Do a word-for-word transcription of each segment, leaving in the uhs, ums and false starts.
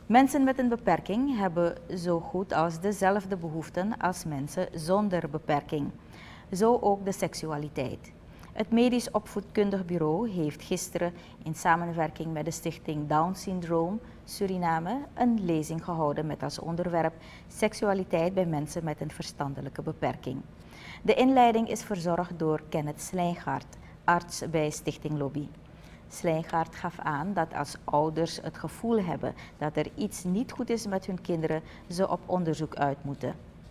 Mensen met een beperking hebben zo goed als dezelfde behoeften als mensen zonder beperking. Zo ook de seksualiteit. Het Medisch Opvoedkundig Bureau heeft gisteren in samenwerking met de stichting Down Syndroom Suriname een lezing gehouden met als onderwerp seksualiteit bij mensen met een verstandelijke beperking. De inleiding is verzorgd door Kenneth Slijngaard, arts bij Stichting Lobby. Slijngaard gaf aan dat als ouders het gevoel hebben dat er iets niet goed is met hun kinderen, ze op onderzoek uit moeten.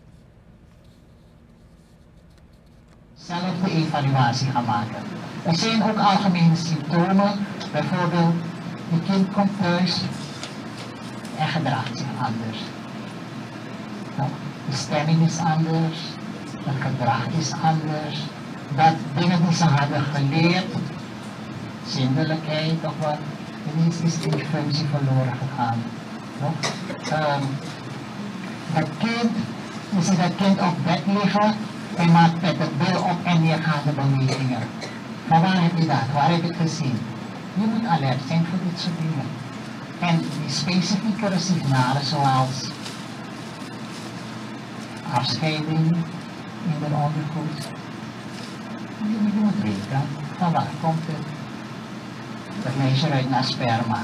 Zelf de evaluatie gaan maken. Er zijn ook algemene symptomen, bijvoorbeeld je kind komt thuis en gedraagt zich anders. De stemming is anders, het gedrag is anders, dat dingen die ze hadden geleerd, zindelijkheid of wat, ineens is die functie verloren gegaan. Um, dat kind, je ziet dat kind op bed liggen en maakt met de bil op en neergaande bewegingen. Maar waar heb je dat? Waar heb je het gezien? Je moet alert zijn voor dit soort dingen. En die specifiekere signalen zoals afscheiding in de ondergoed. Je, je moet weten, van waar komt het? Dat meisje ruikt naar sperma.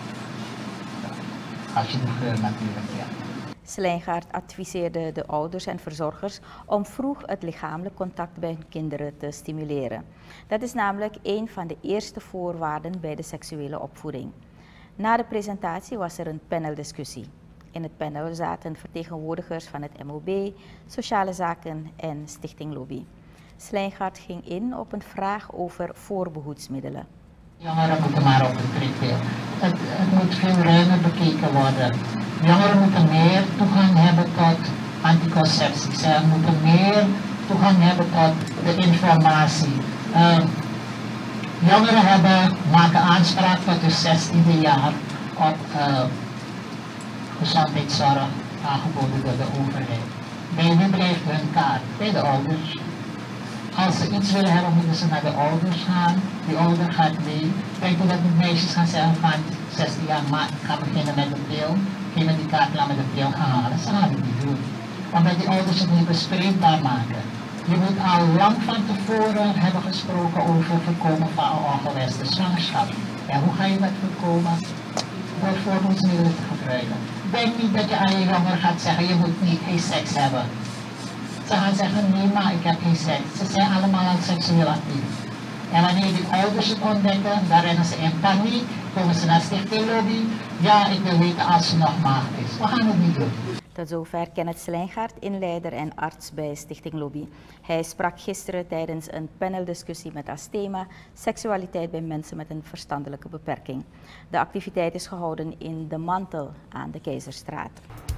Als je de geur natuurlijk kent. Slijngaard adviseerde de ouders en verzorgers om vroeg het lichamelijk contact bij hun kinderen te stimuleren. Dat is namelijk een van de eerste voorwaarden bij de seksuele opvoeding. Na de presentatie was er een paneldiscussie. In het panel zaten vertegenwoordigers van het M O B, Sociale Zaken en Stichting Lobby. Slijngaard ging in op een vraag over voorbehoedsmiddelen. Jongeren moeten maar op de prikpil. Het, het moet veel ruimer bekeken worden. Jongeren moeten meer toegang hebben tot anticonceptie. Ze moeten meer toegang hebben tot de informatie. Uh, jongeren hebben, maken aanspraak tot hun zestiende jaar op uh, gezondheidszorg aangeboden door de overheid. Bij wie blijft hun kaart? Bij de ouders. Als ze iets willen hebben, moeten ze naar de ouders gaan. Die ouder gaat mee. Kijk dat de meisjes gaan zeggen van zestien jaar, maar ik ga beginnen met de pil. Geef me die kaart, laat me de pil gaan halen. Ze gaan het niet doen. Omdat die ouders het niet bespreekbaar maken. Je moet al lang van tevoren hebben gesproken over voorkomen van een ongewenste zwangerschap. En hoe ga je dat voorkomen? Door voorbehoedsmiddelen te gebruiken. Denk niet dat je aan je jongeren gaat zeggen, je moet niet geen seks hebben. Ze gaan zeggen, nee maar ik heb geen seks. Ze zijn allemaal al seksueel actief. En wanneer die ouders het ontdekken, dan rennen ze in paniek, komen ze naar Stichting Lobby. Ja, ik wil weten als ze nog maagd is. We gaan het niet doen. Tot zover Kenneth Slijngaard, inleider en arts bij Stichting Lobby. Hij sprak gisteren tijdens een paneldiscussie met als thema seksualiteit bij mensen met een verstandelijke beperking. De activiteit is gehouden in De Mantel aan de Keizerstraat.